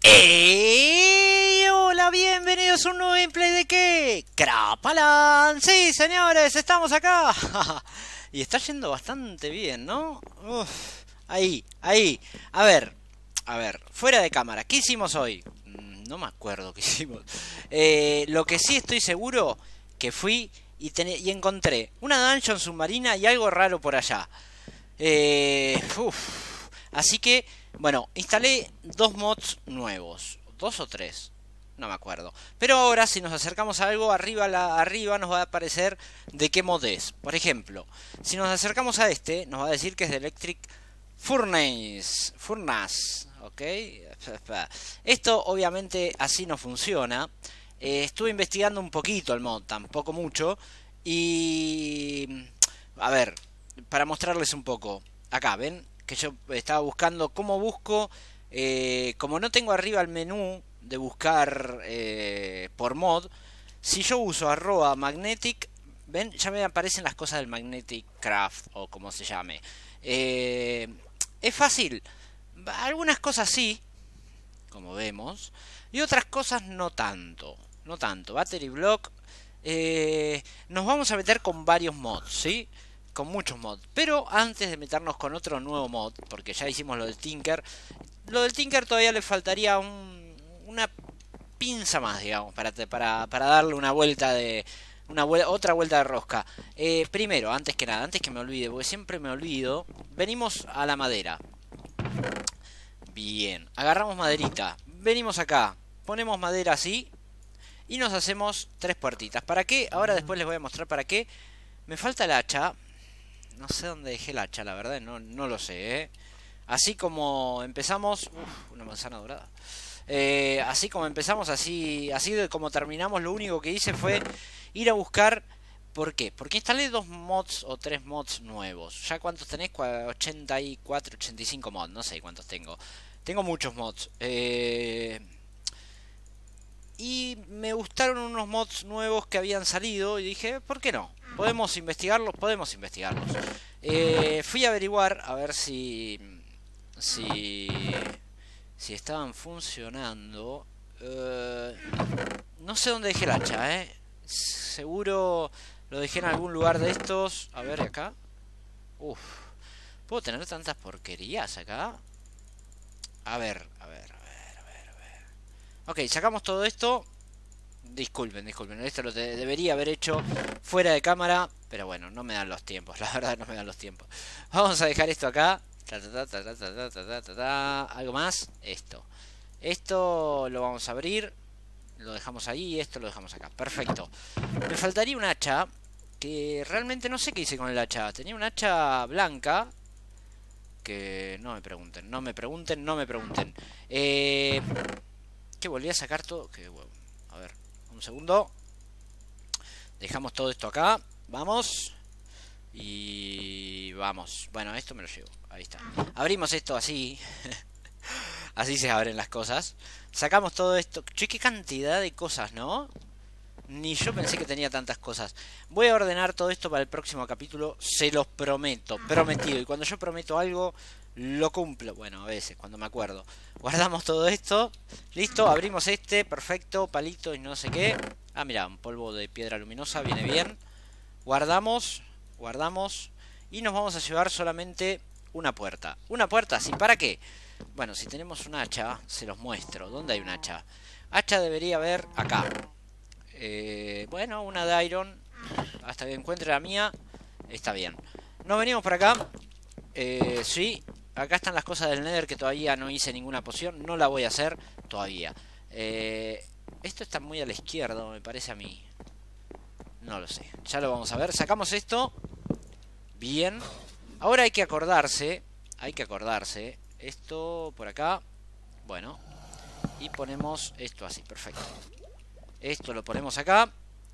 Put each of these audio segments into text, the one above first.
Hola, bienvenidos a un nuevo gameplay de ¿qué? Crapalan. Sí, señores, estamos acá. Y está yendo bastante bien, ¿no? Ahí. A ver, fuera de cámara, ¿qué hicimos hoy? No me acuerdo qué hicimos. Lo que sí estoy seguro que fui y encontré una dungeon submarina y algo raro por allá. Así que, bueno, instalé dos mods nuevos. ¿Dos o tres? No me acuerdo. Pero ahora, si nos acercamos a algo, arriba nos va a aparecer de qué mod es. Por ejemplo, si nos acercamos a este, nos va a decir que es de Electric Furnace. ¿Ok? Esto, obviamente, así no funciona. Estuve investigando un poquito el mod, tampoco mucho. Y... A ver, para mostrarles un poco. Acá, ¿ven? Que yo estaba buscando cómo busco. Como no tengo arriba el menú de buscar por mod, si yo uso @magnetic, ven, ya me aparecen las cosas del Magnetic Craft o como se llame. Es fácil. Algunas cosas sí, como vemos, y otras cosas no tanto. No tanto. Battery Block. Nos vamos a meter con varios mods, ¿sí? Con muchos mods. Pero antes de meternos con otro nuevo mod, porque ya hicimos lo del Tinker. Lo del Tinker todavía le faltaría una pinza más, digamos, para darle una vuelta de... otra vuelta de rosca. Primero, antes que nada, antes que me olvide, porque siempre me olvido, venimos a la madera. Bien, agarramos maderita, venimos acá, ponemos madera así y nos hacemos tres puertitas. ¿Para qué? Ahora después les voy a mostrar para qué. Me falta el hacha. No sé dónde dejé el hacha, la verdad, no lo sé, ¿eh? Así como empezamos... una manzana dorada. Así como empezamos, así de como terminamos, lo único que hice fue ir a buscar... ¿Por qué? Porque instalé dos mods o tres mods nuevos. ¿Ya cuántos tenés? 84, 85 mods, no sé cuántos tengo. Tengo muchos mods. Y me gustaron unos mods nuevos que habían salido y dije, ¿por qué no? ¿Podemos investigarlos? Podemos investigarlos. Fui a averiguar a ver si estaban funcionando. No sé dónde dejé el hacha, seguro lo dejé en algún lugar de estos. A ver, acá. ¿Puedo tener tantas porquerías acá? A ver. Ok, sacamos todo esto. Disculpen, esto lo debería haber hecho fuera de cámara, pero bueno, no me dan los tiempos, la verdad no me dan los tiempos. Vamos a dejar esto acá. Algo más, esto lo vamos a abrir, lo dejamos ahí y esto lo dejamos acá, perfecto. Me faltaría un hacha, que realmente no sé qué hice con el hacha. Tenía un hacha blanca, que no me pregunten. Que volví a sacar todo, que huevo. A ver, un segundo. Dejamos todo esto acá. Vamos. Y vamos. Bueno, esto me lo llevo. Ahí está. Abrimos esto así. Así se abren las cosas. Sacamos todo esto. Che, qué cantidad de cosas, ¿no? Ni yo pensé que tenía tantas cosas. Voy a ordenar todo esto para el próximo capítulo. Se los prometo. Prometido. Y cuando yo prometo algo, lo cumplo. Bueno, a veces, cuando me acuerdo. Guardamos todo esto. Listo, abrimos este. Perfecto, palito y no sé qué. Ah, mira, un polvo de piedra luminosa. Viene bien. Guardamos. Y nos vamos a llevar solamente una puerta. Una puerta, ¿sí? ¿Para qué? Bueno, si tenemos un hacha, se los muestro. ¿Dónde hay un hacha? Hacha debería haber acá. Bueno, una de iron. Hasta que encuentre la mía. Está bien. Nos venimos por acá. Sí. Acá están las cosas del Nether que todavía no hice ninguna poción. No la voy a hacer todavía. Esto está muy a la izquierda, me parece a mí. No lo sé. Ya lo vamos a ver. Sacamos esto. Bien. Ahora hay que acordarse. Esto por acá. Bueno. Y ponemos esto así. Perfecto. Esto lo ponemos acá.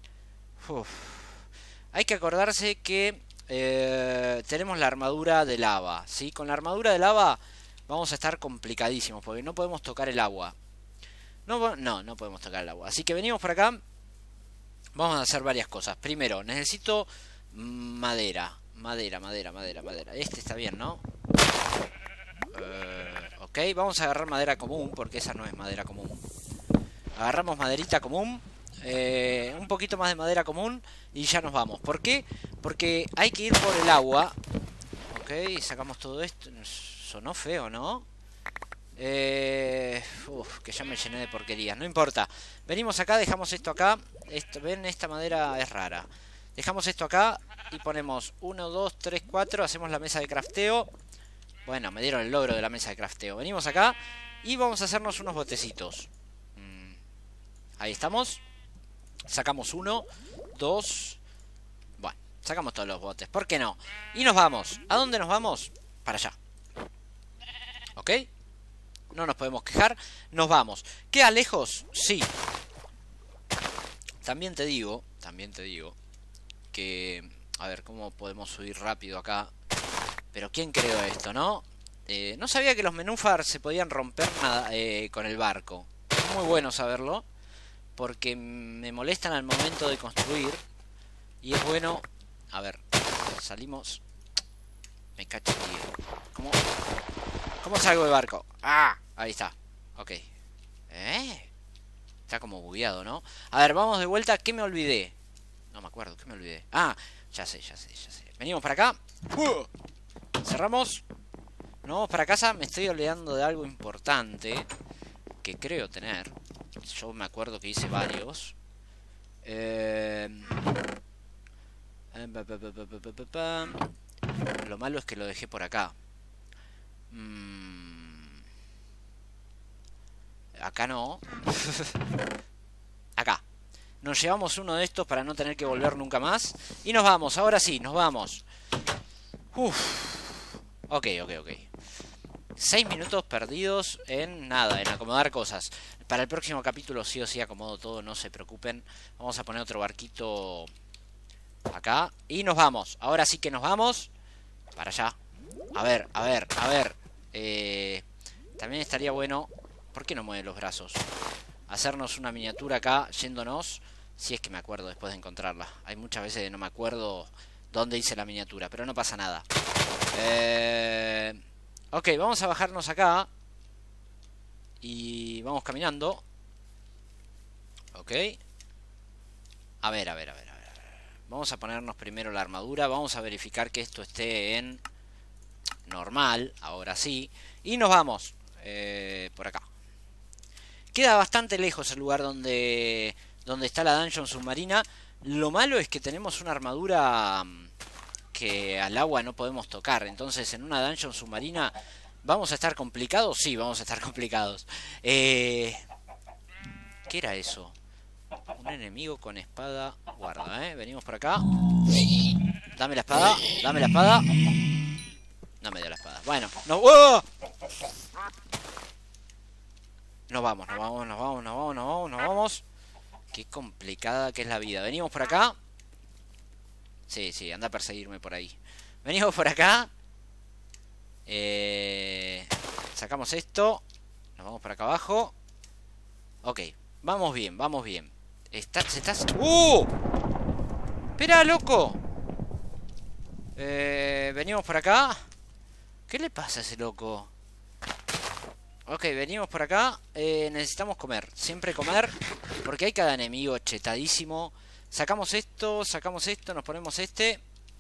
Hay que acordarse que tenemos la armadura de lava, ¿sí? Con la armadura de lava vamos a estar complicadísimos porque no podemos tocar el agua. No podemos tocar el agua. Así que venimos por acá. Vamos a hacer varias cosas. Primero, necesito madera. Madera. Este está bien, ¿no? Ok, vamos a agarrar madera común, porque esa no es madera común. Agarramos maderita común, un poquito más de madera común y ya nos vamos. ¿Por qué? Porque hay que ir por el agua. Ok, sacamos todo esto. Sonó feo, ¿no? Que ya me llené de porquerías. No importa. Venimos acá, dejamos esto acá. Ven, esta madera es rara. Dejamos esto acá y ponemos 1, 2, 3, 4. Hacemos la mesa de crafteo. Bueno, me dieron el logro de la mesa de crafteo. Venimos acá y vamos a hacernos unos botecitos. Ahí estamos. Sacamos 1, 2. Bueno, sacamos todos los botes. ¿Por qué no? Y nos vamos. ¿A dónde nos vamos? Para allá. ¿Ok? No nos podemos quejar. Nos vamos. ¿Queda lejos? Sí. También te digo que... A ver, ¿cómo podemos subir rápido acá? Pero ¿quién creó esto, no? No sabía que los menúfar se podían romper nada, con el barco. Es muy bueno saberlo, porque me molestan al momento de construir. Y es bueno... A ver, salimos... Me cacho, tío. ¿Cómo salgo del barco? ¡Ah! Ahí está. Ok. Está como bugueado, ¿no? A ver, vamos de vuelta. ¿Qué me olvidé? No me acuerdo, ¿qué me olvidé? Ah, ya sé. Venimos para acá. Cerramos. Nos vamos para casa. Me estoy olvidando de algo importante que creo tener. Yo me acuerdo que hice varios. Lo malo es que lo dejé por acá. Acá no. Acá. Nos llevamos uno de estos para no tener que volver nunca más. Y nos vamos, ahora sí, nos vamos. Ok. 6 minutos perdidos en nada, en acomodar cosas. Para el próximo capítulo sí o sí acomodo todo, no se preocupen. Vamos a poner otro barquito acá. Y nos vamos, ahora sí que nos vamos. Para allá. A ver. También estaría bueno... ¿Por qué no mueve los brazos? Hacernos una miniatura acá, yéndonos. Si es que me acuerdo después de encontrarla. Hay muchas veces que no me acuerdo dónde hice la miniatura, pero no pasa nada. Ok, vamos a bajarnos acá. Y vamos caminando. Ok. A ver. Vamos a ponernos primero la armadura. Vamos a verificar que esto esté en normal. Ahora sí. Y nos vamos. Por acá. Queda bastante lejos el lugar donde está la dungeon submarina. Lo malo es que tenemos una armadura que al agua no podemos tocar. Entonces en una dungeon submarina ¿vamos a estar complicados? Sí, vamos a estar complicados. ¿Qué era eso? Un enemigo con espada. Guarda, venimos por acá. Dame la espada. No me dio la espada. Bueno, no. ¡Oh! Nos vamos. Qué complicada que es la vida. Venimos por acá. Sí, anda a perseguirme por ahí. Venimos por acá. Sacamos esto. Nos vamos para acá abajo. Ok, vamos bien. ¡Uh! ¡Espera, loco! Venimos por acá. ¿Qué le pasa a ese loco? Ok, venimos por acá. Necesitamos comer. Siempre comer. Porque hay cada enemigo chetadísimo. Sacamos esto. Nos ponemos este.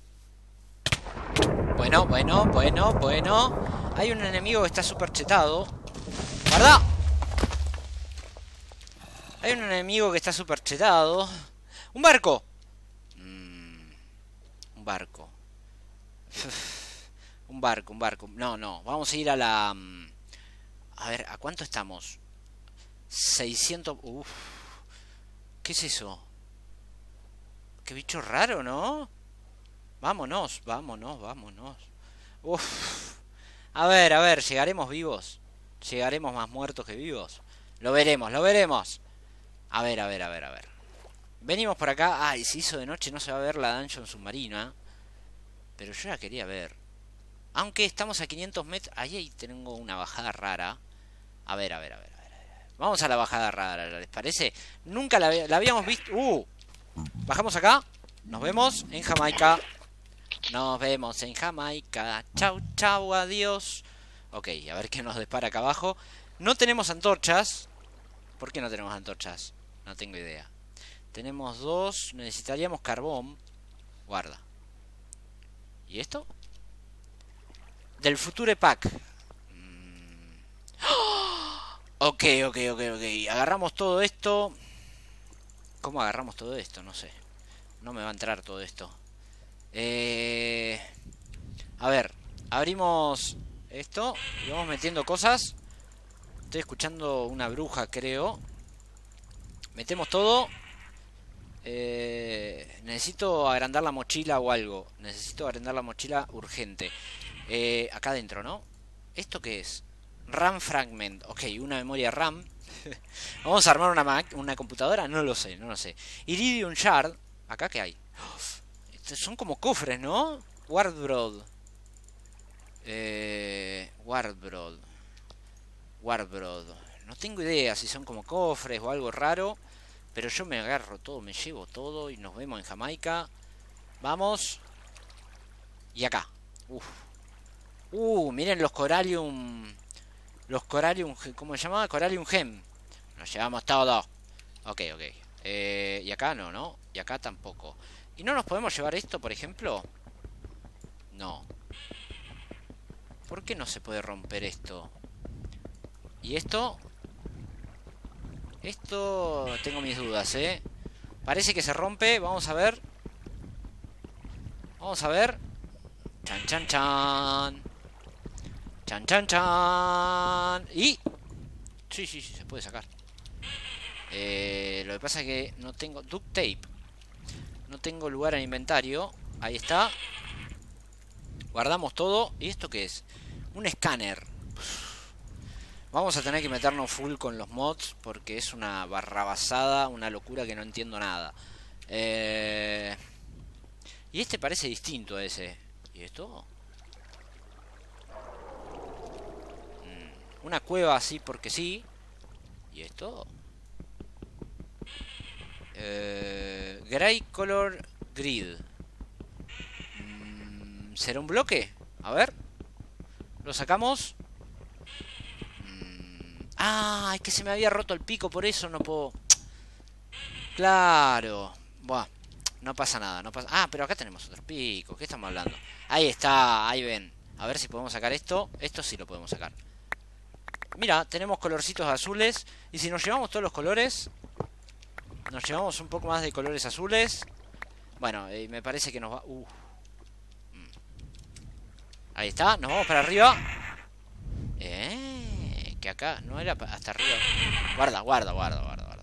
Bueno. Hay un enemigo que está súper chetado. ¡Guarda! Hay un enemigo que está súper chetado. ¡Un barco! Un barco. Un barco. No. Vamos a ir a la... A ver, ¿a cuánto estamos? 600... Uf. ¿Qué es eso? Qué bicho raro, ¿no? Vámonos. Uf. A ver, ¿llegaremos vivos? ¿Llegaremos más muertos que vivos? Lo veremos. A ver. Venimos por acá. Ay, si hizo de noche no se va a ver la dungeon submarina. Pero yo la quería ver. Aunque estamos a 500 metros. Ahí tengo una bajada rara. A ver. Vamos a la bajada rara, ¿les parece? Nunca la habíamos visto. Bajamos acá. Nos vemos en Jamaica. Chau, adiós. Ok, a ver qué nos dispara acá abajo. No tenemos antorchas. ¿Por qué no tenemos antorchas? No tengo idea. Tenemos 2. Necesitaríamos carbón. Guarda. ¿Y esto? Del Future Pack. Ok. Agarramos todo esto. ¿Cómo agarramos todo esto? No sé. No me va a entrar todo esto. A ver. Abrimos esto. Y vamos metiendo cosas. Estoy escuchando una bruja, creo. Metemos todo. Necesito agrandar la mochila o algo. Necesito agrandar la mochila urgente. Acá adentro, ¿no? ¿Esto qué es? RAM Fragment. Ok, una memoria RAM. ¿Vamos a armar una computadora? No lo sé, no lo sé. Iridium Shard. ¿Acá qué hay? Estos son como cofres, ¿no? Wardbroad. Wardbroad. No tengo idea si son como cofres o algo raro. Pero yo me agarro todo, me llevo todo y nos vemos en Jamaica. Vamos. Y acá. Miren los Corallium. Los Corallium, ¿cómo se llama? Corallium Gem. Nos llevamos todo. Ok. Y acá no, ¿no? Y acá tampoco. ¿Y no nos podemos llevar esto, por ejemplo? No. ¿Por qué no se puede romper esto? ¿Y esto? Esto tengo mis dudas, ¿eh? Parece que se rompe. Vamos a ver. Vamos a ver. Chan. Y... Sí, se puede sacar. Lo que pasa es que no tengo duct tape. No tengo lugar en inventario. Ahí está. Guardamos todo. ¿Y esto qué es? Un escáner. Vamos a tener que meternos full con los mods porque es una barrabasada, una locura que no entiendo nada. Y este parece distinto a ese. ¿Y esto? Una cueva así porque sí. ¿Y esto? Gray Color Grid. ¿Será un bloque? A ver. Lo sacamos. Ah, es que se me había roto el pico, por eso no puedo... Claro. Buah, no pasa nada, no pasa... Ah, pero acá tenemos otro pico. ¿Qué estamos hablando? Ahí está, ahí ven. A ver si podemos sacar esto. Esto sí lo podemos sacar. Mira, tenemos colorcitos azules. Y si nos llevamos todos los colores... Nos llevamos un poco más de colores azules. Bueno, me parece que nos va... Ahí está, nos vamos para arriba. Que acá no era hasta arriba. Guarda.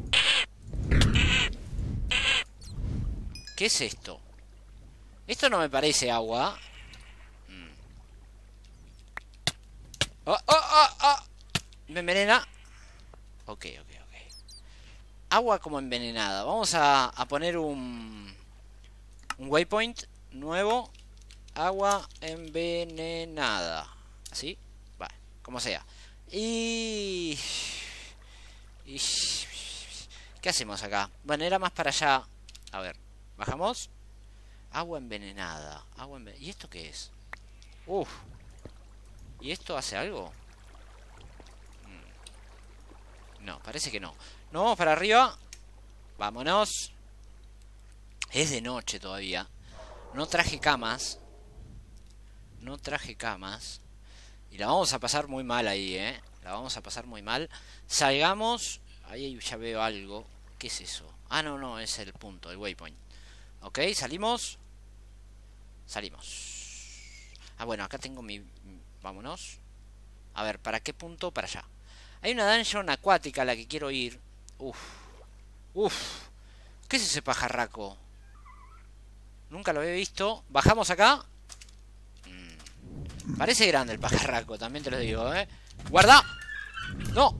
¿Qué es esto? Esto no me parece agua. Me envenena. Ok. Agua como envenenada. Vamos a poner un waypoint nuevo. Agua envenenada. ¿Así? Vale, como sea. ¿Qué hacemos acá? Bueno, era más para allá. A ver, bajamos. Agua envenenada. ¿Y esto qué es? ¿Y esto hace algo? No, parece que no. Nos vamos para arriba. Vámonos. Es de noche todavía. No traje camas. Y la vamos a pasar muy mal ahí, La vamos a pasar muy mal. Salgamos. Ahí ya veo algo. ¿Qué es eso? Ah, no, es el punto, el waypoint. Ok, salimos. Ah, bueno, acá tengo mi... Vámonos. A ver, ¿para qué punto? Para allá. Hay una dungeon acuática a la que quiero ir. ¿Qué es ese pajarraco? Nunca lo había visto. Bajamos acá. Parece grande el pajarraco, también te lo digo, ¡Guarda! ¡No!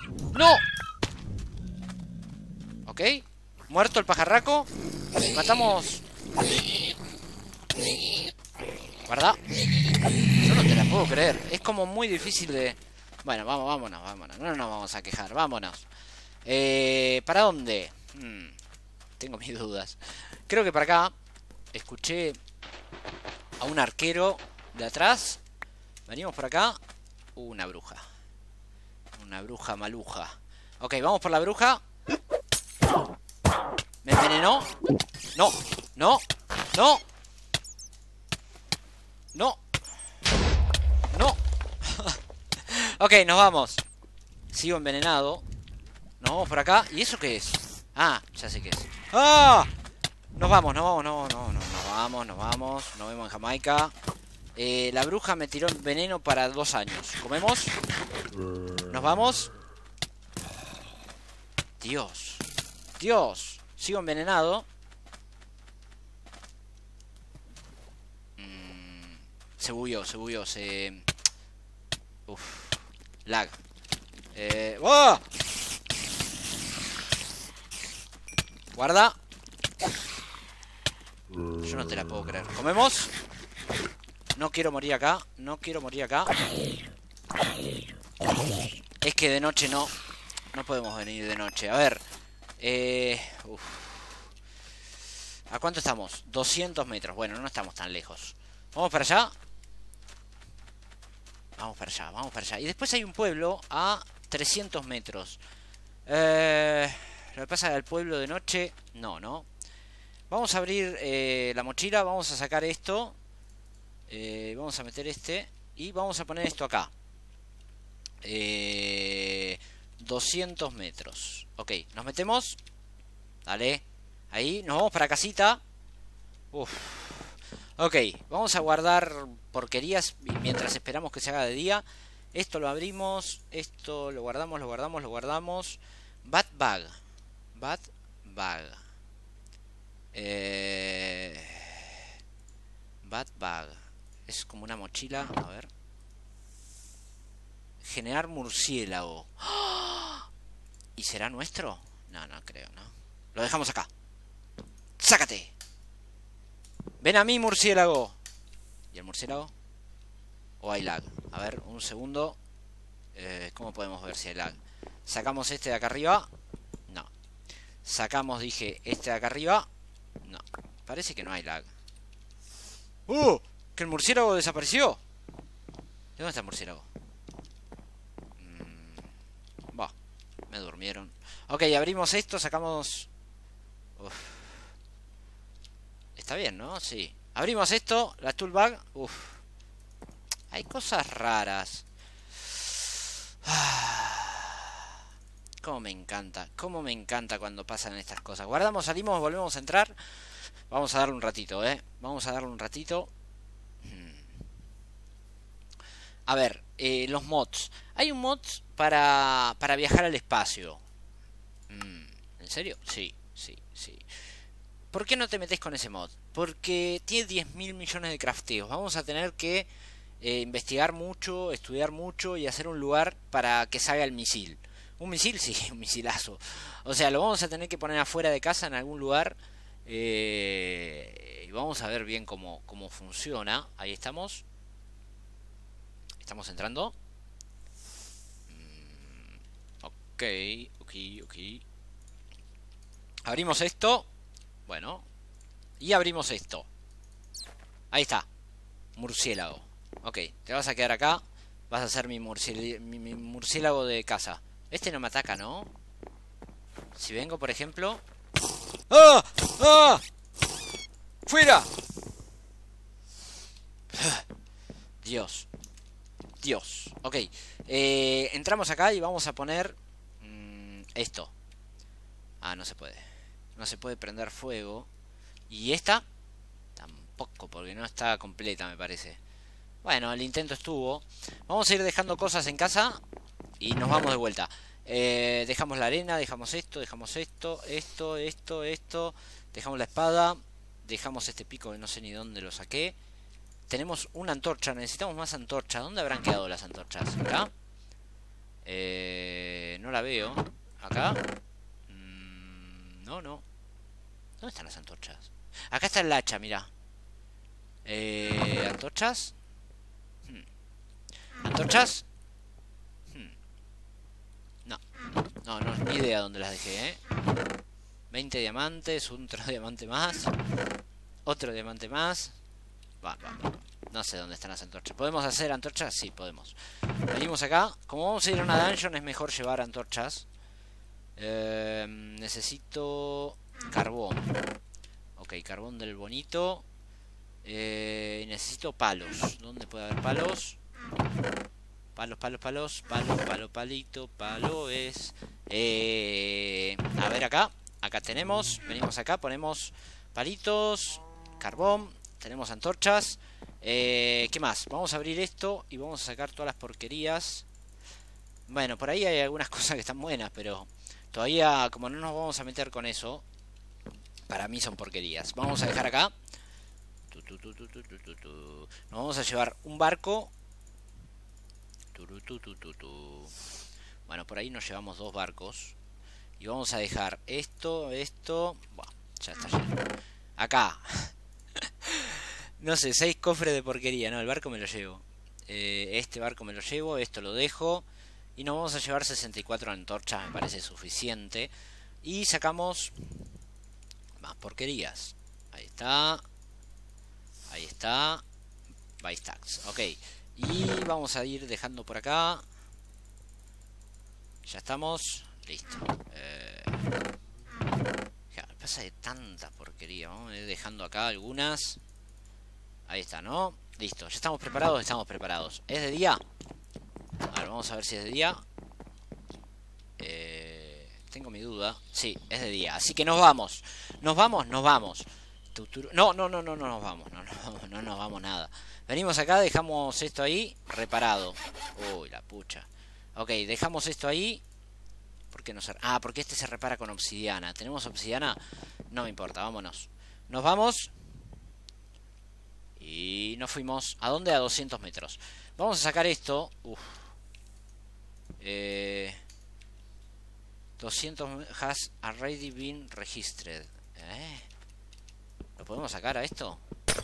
Ok. Muerto el pajarraco. Matamos. Guarda. Yo no te la puedo creer. Es como muy difícil de... Bueno, vámonos. No nos vamos a quejar, vámonos. ¿Para dónde? Tengo mis dudas. Creo que para acá. Escuché a un arquero de atrás. Venimos por acá. Una bruja. Una bruja maluja. Ok, vamos por la bruja. ¿Me envenenó? No, no, no. No. No. Ok, nos vamos. Sigo envenenado. Nos vamos por acá. ¿Y eso qué es? Ah, ya sé qué es. ¡Ah! Nos vamos, nos vamos, no, no, no. Nos vamos, nos vamos. Nos vemos en Jamaica. La bruja me tiró veneno para 2 años. ¿Comemos? Nos vamos. Dios. Dios. Sigo envenenado. Se bugueó, se bugueó, se... Uf. Lag. ¡Oh! Guarda. Yo no te la puedo creer. ¿Comemos? No quiero morir acá. No quiero morir acá. Es que de noche no. No podemos venir de noche. A ver. Uf. ¿A cuánto estamos? 200 metros. Bueno, no estamos tan lejos. ¿Vamos para allá? Vamos para allá, vamos para allá. Y después hay un pueblo a 300 metros. Lo que pasa es que el pueblo de noche... No, no. Vamos a abrir la mochila. Vamos a sacar esto. Vamos a meter este. Y vamos a poner esto acá. 200 metros. Ok, nos metemos. Dale. Ahí, nos vamos para casita. Uf. Ok, vamos a guardar porquerías mientras esperamos que se haga de día. Esto lo abrimos. Esto lo guardamos, lo guardamos, lo guardamos. Bat bag. Bat bag. Bat bag. Es como una mochila. A ver. Generar murciélago. ¡Oh! ¿Y será nuestro? No, no creo, ¿no? Lo dejamos acá. ¡Sácate! ¡Ven a mí, murciélago! ¿Y el murciélago? ¿O hay lag? A ver, un segundo. ¿Cómo podemos ver si hay lag? Sacamos este de acá arriba. No. Sacamos, dije, este de acá arriba. No. Parece que no hay lag. ¿Que el murciélago desapareció? ¿De dónde está el murciélago? Va. Me durmieron. Ok, abrimos esto, sacamos... Uf. Está bien, ¿no? Sí. Abrimos esto, la tool bag. Uf. Hay cosas raras. Cómo me encanta cuando pasan estas cosas. Guardamos, salimos, volvemos a entrar. Vamos a darle un ratito, Vamos a darle un ratito. A ver, los mods. Hay un mod para viajar al espacio. ¿En serio? Sí, sí, sí. ¿Por qué no te metes con ese mod? Porque tiene 10.000 millones de crafteos. Vamos a tener que investigar mucho, estudiar mucho y hacer un lugar para que salga el misil. ¿Un misil? Sí, un misilazo. O sea, lo vamos a tener que poner afuera de casa en algún lugar. Y vamos a ver bien cómo funciona. Ahí estamos. Estamos entrando. Ok, ok, ok. Abrimos esto. Bueno. Y abrimos esto. Ahí está. Murciélago. Ok, te vas a quedar acá. Vas a ser mi murciélago de casa. Este no me ataca, ¿no? Si vengo, por ejemplo... ¡Ah! ¡Ah! ¡Fuera! Dios. Dios. Ok. Entramos acá y vamos a poner... esto. Ah, no se puede. No se puede prender fuego. Y esta... tampoco, porque no está completa, me parece. Bueno, el intento estuvo. Vamos a ir dejando cosas en casa. Y nos vamos de vuelta. Dejamos la arena, dejamos esto, esto. Dejamos la espada. Dejamos este pico que no sé ni dónde lo saqué. Tenemos una antorcha, necesitamos más antorchas. ¿Dónde habrán quedado las antorchas? ¿Acá? No la veo. ¿Acá? No. ¿Dónde están las antorchas? Acá está el hacha, mira. ¿Antorchas? ¿Antorchas? No, ni idea dónde las dejé, 20 diamantes, otro diamante más. Otro diamante más. Va. No sé dónde están las antorchas. ¿Podemos hacer antorchas? Sí, podemos. Venimos acá. Como vamos a ir a una dungeon, es mejor llevar antorchas. Necesito carbón. Ok, carbón del bonito. Necesito palos. ¿Dónde puede haber palos? Palos, palos, palos. Palo, palo, palito, palo es. A ver acá. Acá tenemos. Venimos acá, ponemos palitos, carbón. Tenemos antorchas. ¿Qué más? Vamos a abrir esto y vamos a sacar todas las porquerías. Bueno, por ahí hay algunas cosas que están buenas, pero todavía, como no nos vamos a meter con eso, para mí son porquerías. Vamos a dejar acá. Nos vamos a llevar un barco. Bueno, por ahí nos llevamos 2 barcos. Y vamos a dejar esto. Bueno, ya está lleno. Acá. No sé, 6 cofres de porquería. No, el barco me lo llevo. Este barco me lo llevo. Esto lo dejo. Y nos vamos a llevar 64 antorchas. Me parece suficiente. Y sacamos más porquerías. Ahí está. Ahí está. By stacks. Ok. Y vamos a ir dejando por acá. Ya estamos. Listo. Pasa de tanta porquería. Vamos a ir dejando acá algunas. Ahí está, ¿no? Listo. ¿Ya estamos preparados? Estamos preparados. ¿Es de día? A ver, vamos a ver si es de día. Tengo mi duda. Sí, es de día. Así que nos vamos. ¿Nos vamos? Nos vamos. No, no, no, no, no nos vamos. No nos vamos nada. Venimos acá, dejamos esto ahí reparado. Uy, la pucha. Ok, dejamos esto ahí. ¿Por qué no se... Ah, porque este se repara con obsidiana. ¿Tenemos obsidiana? No me importa, vámonos. Nos vamos. Y nos fuimos. ¿A dónde? A 200 metros. Vamos a sacar esto. 200 has already been registered. ¿Lo podemos sacar a esto?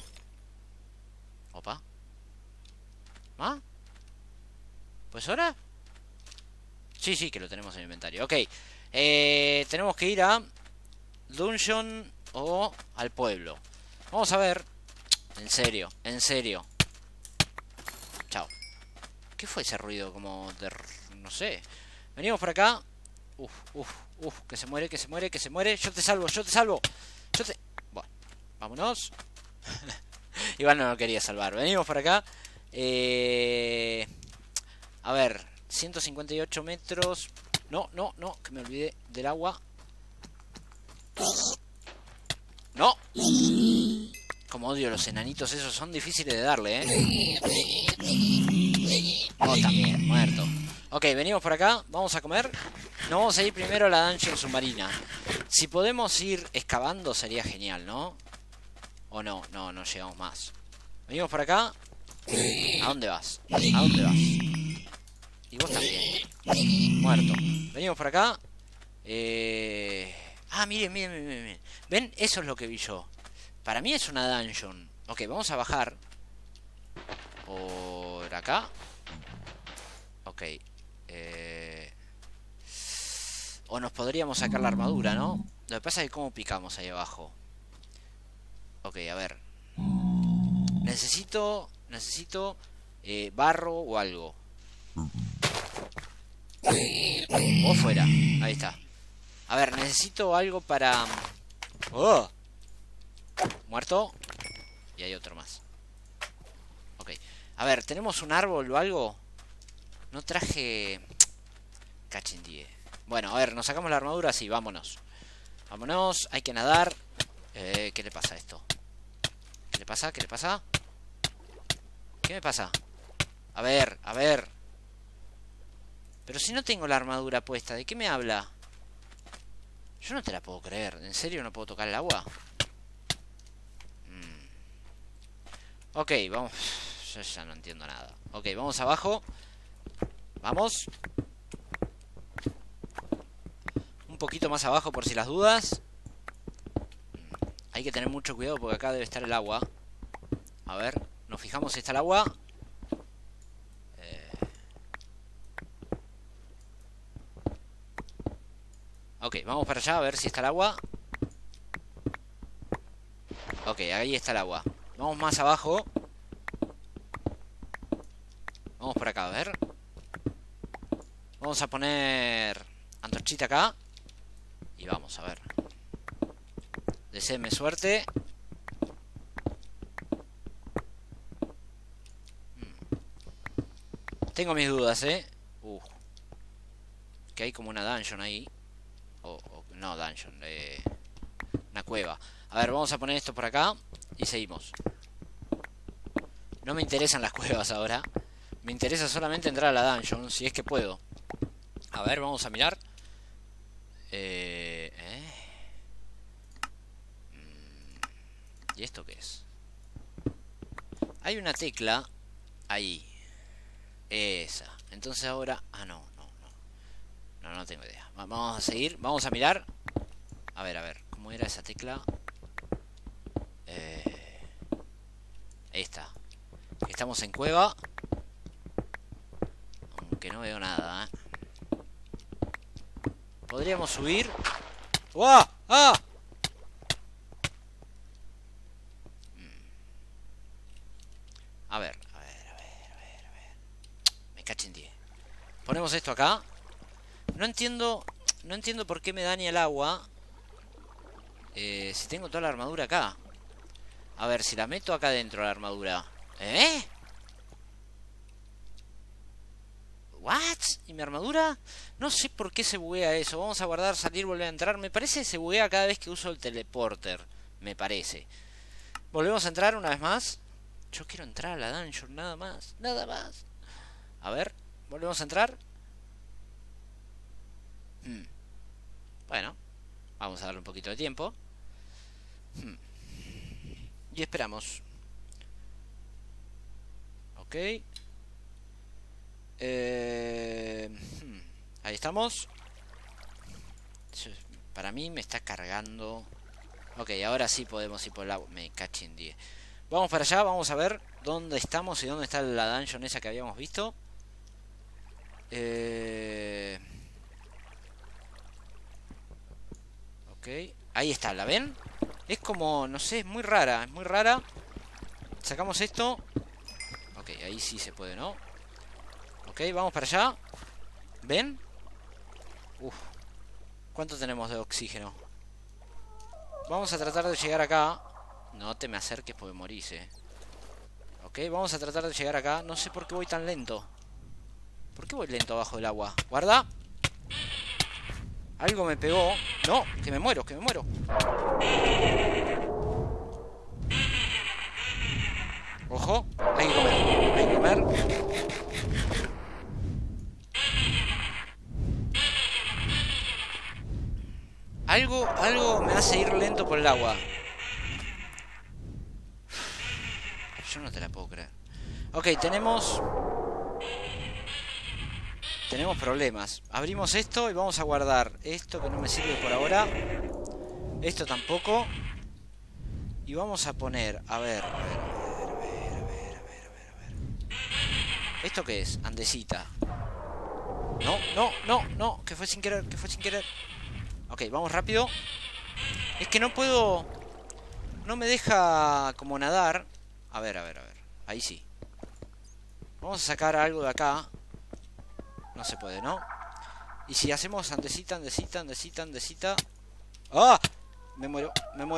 Opa. ¿Ah? ¿Pues ahora? Sí, sí, que lo tenemos en el inventario. Ok. Tenemos que ir a Dungeon o al pueblo. Vamos a ver. En serio, en serio. Chao. ¿Qué fue ese ruido como de... no sé? Venimos por acá. Que se muere, que se muere, que se muere. Yo te salvo, yo te salvo. Bueno, vámonos. Igual no lo quería salvar. Venimos por acá. A ver, 158 metros. No, no, no, que me olvidé del agua. No. Como odio los enanitos, esos son difíciles de darle, Oh, también, muerto. Ok, venimos por acá, vamos a comer. Nos vamos a ir primero a la dungeon submarina. Si podemos ir excavando sería genial, ¿no? O no, no, no llegamos más. Venimos por acá. ¿A dónde vas? ¿A dónde vas? Y vos también. Muerto. Venimos por acá. Ah, miren, miren, miren, miren. ¿Ven? Eso es lo que vi yo. Para mí es una dungeon. Ok, vamos a bajar. Por acá. Ok. O nos podríamos sacar la armadura, ¿no? Lo que pasa es que cómo picamos ahí abajo. Ok, a ver. Necesito barro o algo. O fuera. Ahí está. A ver, necesito algo para... ¡Oh! Muerto. Y hay otro más. Ok. A ver, ¿tenemos un árbol o algo? No traje... Cachindie. Bueno, a ver, nos sacamos la armadura. Sí, vámonos. Vámonos, hay que nadar. ¿Qué le pasa a esto? ¿Qué le pasa? ¿Qué le pasa? ¿Qué me pasa? A ver, a ver. Pero si no tengo la armadura puesta, ¿de qué me habla? Yo no te la puedo creer. ¿En serio no puedo tocar el agua? Ok, vamos. Yo ya no entiendo nada. Ok, vamos abajo. Vamos. Un poquito más abajo por si las dudas. Hay que tener mucho cuidado porque acá debe estar el agua. A ver, nos fijamos si está el agua. Ok, vamos para allá a ver si está el agua. Ok, ahí está el agua. Vamos más abajo. Vamos por acá, a ver. Vamos a poner antorchita acá. Y vamos, a ver. Deseenme suerte. Tengo mis dudas, que hay como una dungeon ahí. No, dungeon, una cueva. A ver, vamos a poner esto por acá. Y seguimos. No me interesan las cuevas ahora. Me interesa solamente entrar a la dungeon, si es que puedo. A ver, vamos a mirar. ¿Y esto qué es? Hay una tecla ahí. Esa. Entonces ahora... Ah, no tengo idea. Vamos a seguir. Vamos a mirar. A ver. ¿Cómo era esa tecla? Ahí está. Estamos en cueva. Aunque no veo nada, Podríamos subir. ¡Wow! ¡Ah! A ver. Me cachen 10. Ponemos esto acá. No entiendo por qué me daña el agua. Si tengo toda la armadura acá. A ver, si la meto acá dentro la armadura. ¿What? ¿Y mi armadura? No sé por qué se buguea eso. Vamos a guardar, salir, volver a entrar. Me parece que se buguea cada vez que uso el teleporter. Me parece. Volvemos a entrar una vez más. Yo quiero entrar a la dungeon, nada más. Nada más. A ver, volvemos a entrar. Bueno, vamos a darle un poquito de tiempo. Y esperamos. Ok. Ahí estamos. Para mí me está cargando. Ok, ahora sí podemos ir por el agua. Me cachen 10. Vamos para allá, vamos a ver dónde estamos y dónde está la dungeon esa que habíamos visto. Ok, ahí está, ¿la ven? Es como, no sé, es muy rara, Sacamos esto. Ok, ahí sí se puede, ¿no? Ok, vamos para allá. ¿Ven? Uf. ¿Cuánto tenemos de oxígeno? Vamos a tratar de llegar acá. No te me acerques porque morís, Ok, vamos a tratar de llegar acá. No sé por qué voy tan lento. ¿Por qué voy lento abajo del agua? Guarda. Algo me pegó. No, que me muero. Ojo, hay que comer. Algo me hace ir lento por el agua. Yo no te la puedo creer. Ok, tenemos problemas. Abrimos esto y vamos a guardar esto que no me sirve por ahora. Esto tampoco. Y vamos a poner, a ver. ¿Esto qué es? Andesita. No, que fue sin querer. Ok, vamos rápido. Es que no puedo. No me deja como nadar. A ver. Ahí sí. Vamos a sacar algo de acá. No se puede, ¿no? Y si hacemos andesita. ¡Ah! Me muero.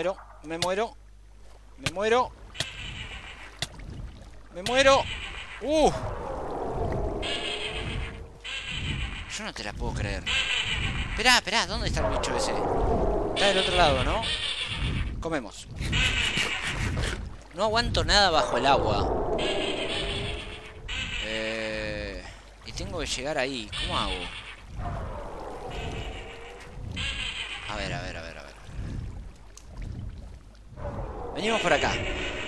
Yo no te la puedo creer. Esperá, ¿dónde está el bicho ese? Está del otro lado, ¿no? Comemos. No aguanto nada bajo el agua. Y tengo que llegar ahí. ¿Cómo hago? A ver. Venimos por acá.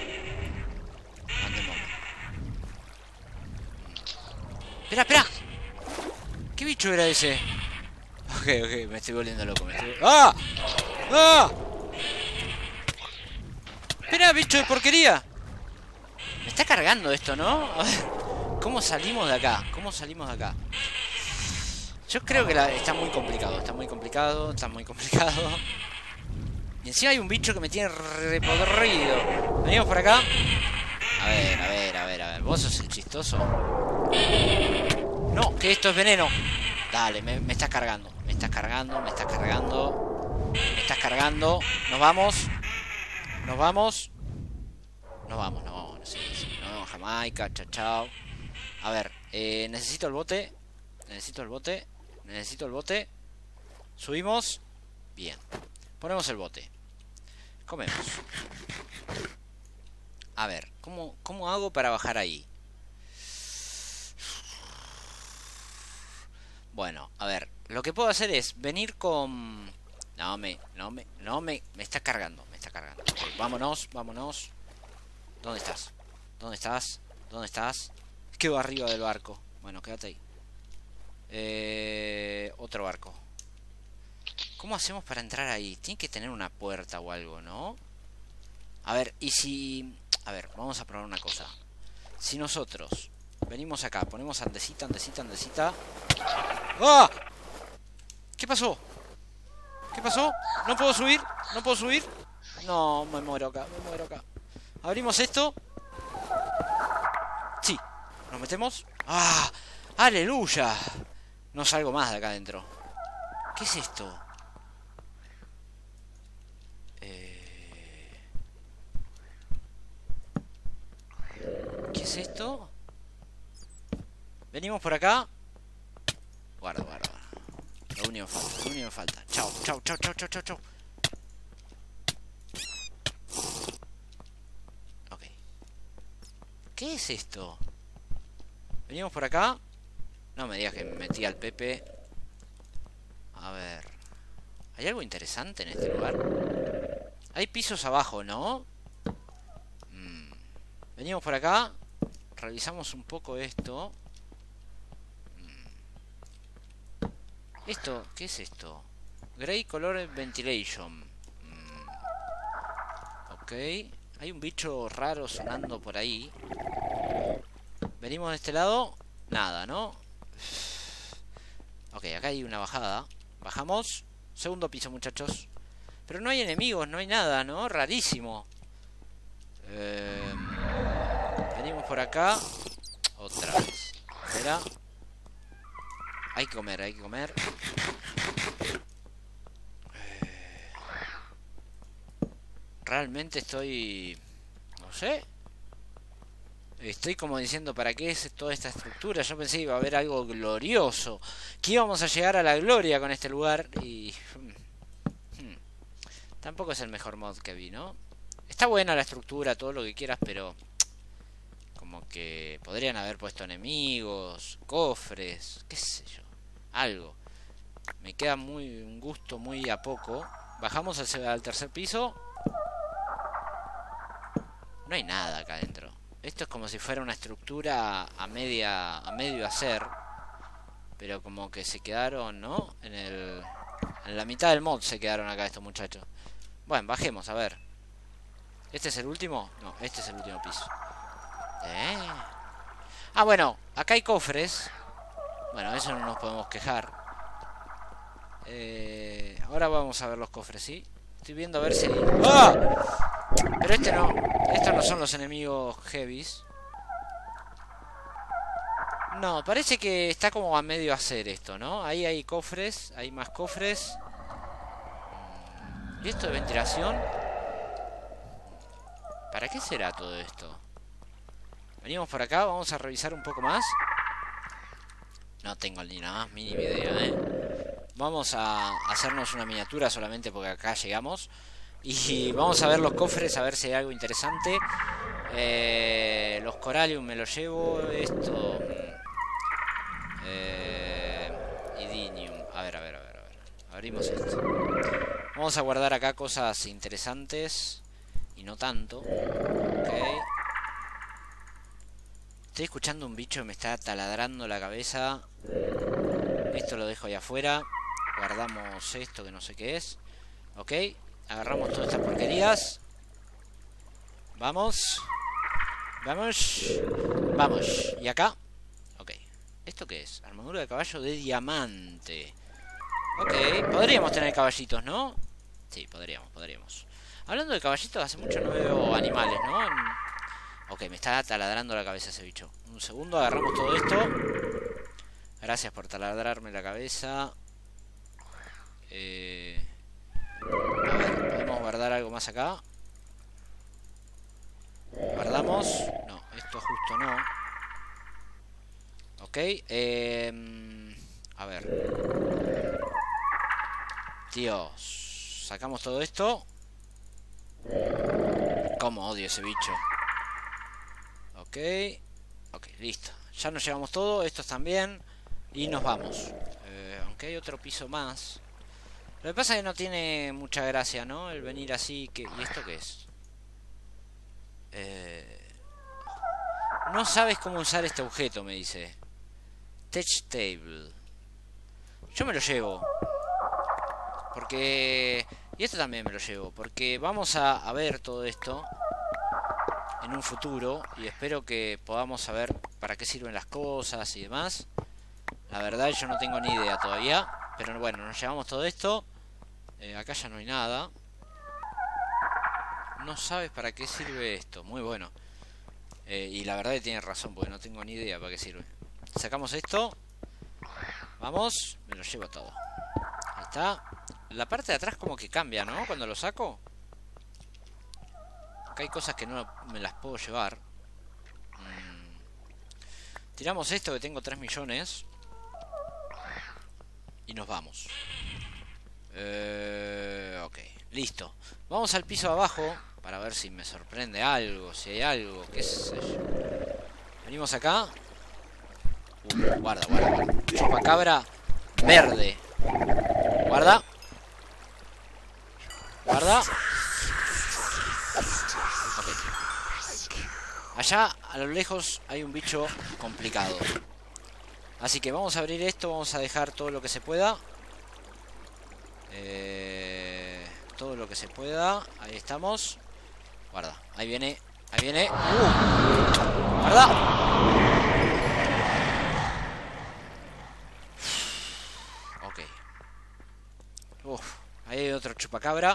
Espera. ¿Qué bicho era ese? Ok, me estoy volviendo loco. ¡Ah! Espera, bicho de porquería. Me está cargando esto, ¿no? A ver, ¿cómo salimos de acá? Yo creo que está muy complicado. Y encima hay un bicho que me tiene repodrido. Venimos por acá. A ver, a ver, a ver, a ver. ¿Vos sos el chistoso? No, que esto es veneno. Dale, me estás cargando. Me estás cargando, me estás cargando. Me estás cargando. Nos vamos. Nos vamos. Nos vamos, nos vamos. Sí, sí. Nos vemos, Jamaica. Chao, chao. A ver, necesito el bote. Necesito el bote. Necesito el bote. Subimos. Bien. Ponemos el bote. Comemos. A ver, ¿cómo hago para bajar ahí? Bueno, a ver, lo que puedo hacer es venir con... No me está cargando, me está cargando. Okay, vámonos, vámonos. ¿Dónde estás? ¿Dónde estás? ¿Dónde estás? Quedo arriba del barco. Bueno, quédate ahí. Otro barco. ¿Cómo hacemos para entrar ahí? Tiene que tener una puerta o algo, ¿no? A ver, y si... A ver, vamos a probar una cosa. Si nosotros venimos acá, ponemos andesita, andesita, andesita... ¡Ah! ¿Qué pasó? ¿Qué pasó? ¿No puedo subir? ¿No puedo subir? No, me muero acá, me muero acá. Abrimos esto. Sí. ¿Nos metemos? ¡Ah! ¡Aleluya! No salgo más de acá adentro. ¿Qué es esto? ¿Qué es esto? Venimos por acá. Guarda, guarda. Lo único que falta, lo único que falta. Chao, chao, chao, chao, chao, chao, chao. Ok. ¿Qué es esto? Venimos por acá. No me digas que me metí al Pepe. A ver. ¿Hay algo interesante en este lugar? Hay pisos abajo, ¿no? Venimos por acá. Revisamos un poco esto. ¿Esto? ¿Qué es esto? Grey Color Ventilation. Ok. Hay un bicho raro sonando por ahí. Venimos de este lado. Nada, ¿no? Ok, acá hay una bajada. Bajamos. Segundo piso, muchachos. Pero no hay enemigos, no hay nada, ¿no? Rarísimo. Venimos por acá. Otra vez. Espera. Hay que comer, hay que comer. Realmente estoy... No sé. Estoy como diciendo, ¿para qué es toda esta estructura? Yo pensé que iba a haber algo glorioso. Que íbamos a llegar a la gloria con este lugar. Y... Tampoco es el mejor mod que vi, ¿no? Está buena la estructura, todo lo que quieras, pero... Como que podrían haber puesto enemigos, cofres, qué sé yo. Algo. Me queda un gusto muy a poco. Bajamos al tercer piso. No hay nada acá adentro. Esto es como si fuera una estructura a medio hacer. Pero como que se quedaron, ¿no? En la mitad del mod se quedaron acá estos muchachos. Bueno, bajemos, a ver. ¿Este es el último? No, este es el último piso. Ah, bueno, acá hay cofres. Bueno, eso no nos podemos quejar. Ahora vamos a ver los cofres, ¿sí? Estoy viendo a ver si... ¡Ah! Pero este no. Estos no son los enemigos heavies. No, parece que está como a medio hacer esto, ¿no? Ahí hay cofres, hay más cofres. ¿Y esto de ventilación? ¿Para qué será todo esto? Venimos por acá, vamos a revisar un poco más. No tengo ni la más mínima idea, Vamos a hacernos una miniatura solamente porque acá llegamos. Y vamos a ver los cofres, a ver si hay algo interesante. Los coralium me los llevo. Esto... Idinium. A ver. Abrimos esto. Vamos a guardar acá cosas interesantes. Y no tanto. Ok. Estoy escuchando un bicho que me está taladrando la cabeza. Esto lo dejo ahí afuera. Guardamos esto que no sé qué es. Ok. Agarramos todas estas porquerías. Vamos. Vamos. Vamos. ¿Y acá? Ok. ¿Esto qué es? Armadura de caballo de diamante. Ok. Podríamos tener caballitos, ¿no? Sí, podríamos. Hablando de caballitos, hace mucho no veo animales, ¿no? Ok, me está taladrando la cabeza ese bicho. Un segundo, agarramos todo esto. Gracias por taladrarme la cabeza. A ver, ¿podemos guardar algo más acá? ¿Guardamos? No, esto justo no. Ok, a ver. Dios. Sacamos todo esto. Cómo odio ese bicho. Ok. Ok, listo. Ya nos llevamos todo, estos también. Y nos vamos. Aunque hay otro piso más. Lo que pasa es que no tiene mucha gracia, ¿no? El venir así. ¿Y esto qué es? No sabes cómo usar este objeto, me dice. Tech Table. Yo me lo llevo. Porque... Y esto también me lo llevo. Porque vamos a ver todo esto en un futuro. Y espero que podamos saber para qué sirven las cosas y demás. La verdad yo no tengo ni idea todavía. Pero bueno, nos llevamos todo esto. Acá ya no hay nada. No sabes para qué sirve esto. Muy bueno. Y la verdad que tiene razón, porque no tengo ni idea para qué sirve. Sacamos esto. Vamos. Me lo llevo todo. Ahí está. La parte de atrás como que cambia, ¿no? Cuando lo saco. Acá hay cosas que no me las puedo llevar. Tiramos esto que tengo 3 millones. Y nos vamos. Ok, listo. Vamos al piso de abajo para ver si me sorprende algo, si hay algo, qué sé yo. Venimos acá. Guarda, guarda. Chupacabra verde. Guarda. Guarda. Ok. Allá a lo lejos hay un bicho complicado. Así que vamos a abrir esto, vamos a dejar todo lo que se pueda. Todo lo que se pueda. Ahí estamos. Guarda, ahí viene. Ahí viene. Guarda. Ok. Ahí hay otro chupacabra.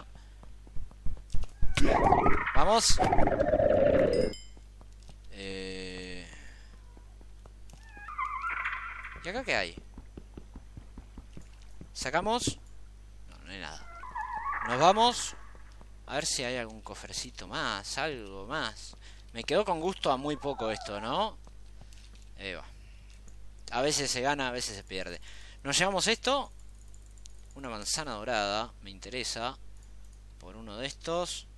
Vamos. ¿Y acá qué hay? Sacamos. No, no hay nada. Nos vamos. A ver si hay algún cofrecito más. Algo más. Me quedó con gusto a muy poco esto, ¿no? A veces se gana, a veces se pierde. Nos llevamos esto. Una manzana dorada. Me interesa. Por uno de estos.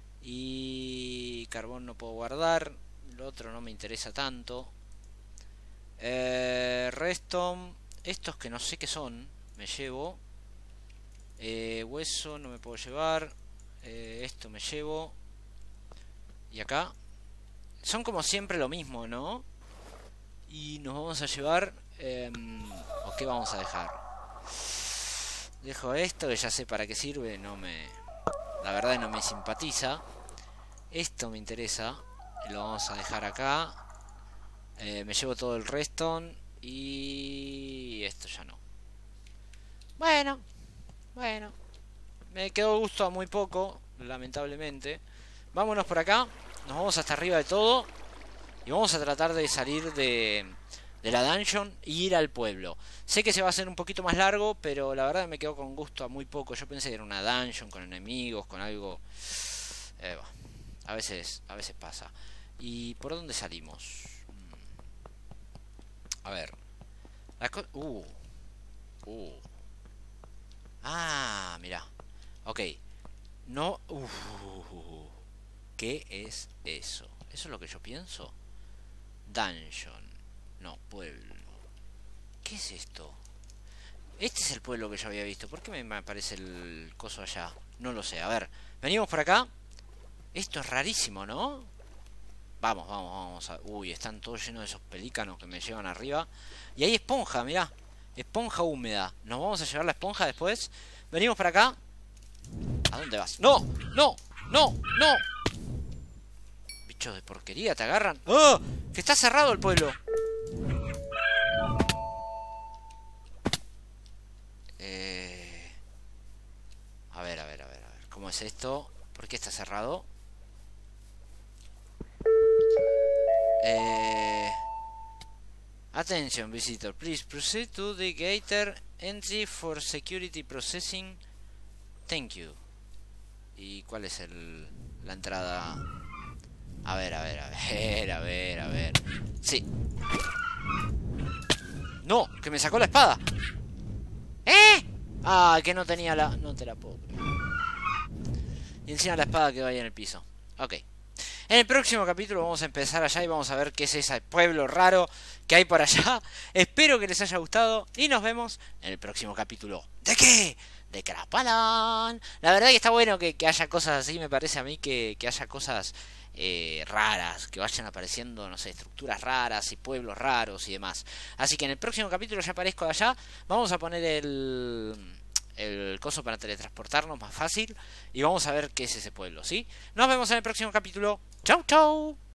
Y carbón no puedo guardar. Lo otro no me interesa tanto. Redstone. Estos que no sé qué son. Me llevo. Hueso no me puedo llevar. Esto me llevo. Y acá. Son como siempre lo mismo, ¿no? Y nos vamos a llevar... ¿O qué vamos a dejar? Dejo esto, que ya sé para qué sirve. No me... La verdad no me simpatiza. Esto me interesa. Lo vamos a dejar acá. Me llevo todo el redstone. Y... esto ya no. Bueno. Bueno. Me quedó gusto a muy poco, lamentablemente. Vámonos por acá. Nos vamos hasta arriba de todo. Y vamos a tratar de salir de la dungeon e ir al pueblo. Sé que se va a hacer un poquito más largo, pero la verdad me quedó con gusto a muy poco. Yo pensé que era una dungeon con enemigos, con algo... a veces pasa. ¿Y por dónde salimos? A ver. Ah, mira. Ok. No... ¿Qué es eso? ¿Eso es lo que yo pienso? Dungeon. No, pueblo. ¿Qué es esto? Este es el pueblo que yo había visto. ¿Por qué me aparece el coso allá? No lo sé. A ver. Venimos por acá. Esto es rarísimo, ¿no? Vamos, vamos, vamos. Uy, están todos llenos de esos pelícanos que me llevan arriba. Y hay esponja, mirá. Esponja húmeda. Nos vamos a llevar la esponja después. Venimos por acá. ¿A dónde vas? ¡No! ¡No! ¡No! ¡No! Bichos de porquería, te agarran. ¡Oh! ¡Que está cerrado el pueblo! A ver, a ver, a ver, a ver. ¿Cómo es esto? ¿Por qué está cerrado? Attention visitor, please proceed to the gated entry for security processing. Thank you. ¿Y cuál es la entrada? A ver. Sí. No, que me sacó la espada. Ah, que no tenía la... No te la puedo creer. Y encima la espada quedó ahí en el piso. Ok. En el próximo capítulo vamos a empezar allá y vamos a ver qué es ese pueblo raro que hay por allá. Espero que les haya gustado y nos vemos en el próximo capítulo. ¿De qué? De Crapalan. La verdad que está bueno que haya cosas así, me parece a mí que haya cosas raras, que vayan apareciendo, no sé, estructuras raras y pueblos raros y demás. Así que en el próximo capítulo ya aparezco de allá. Vamos a poner el coso para teletransportarnos más fácil y vamos a ver qué es ese pueblo, ¿sí? Nos vemos en el próximo capítulo. Chau, chau.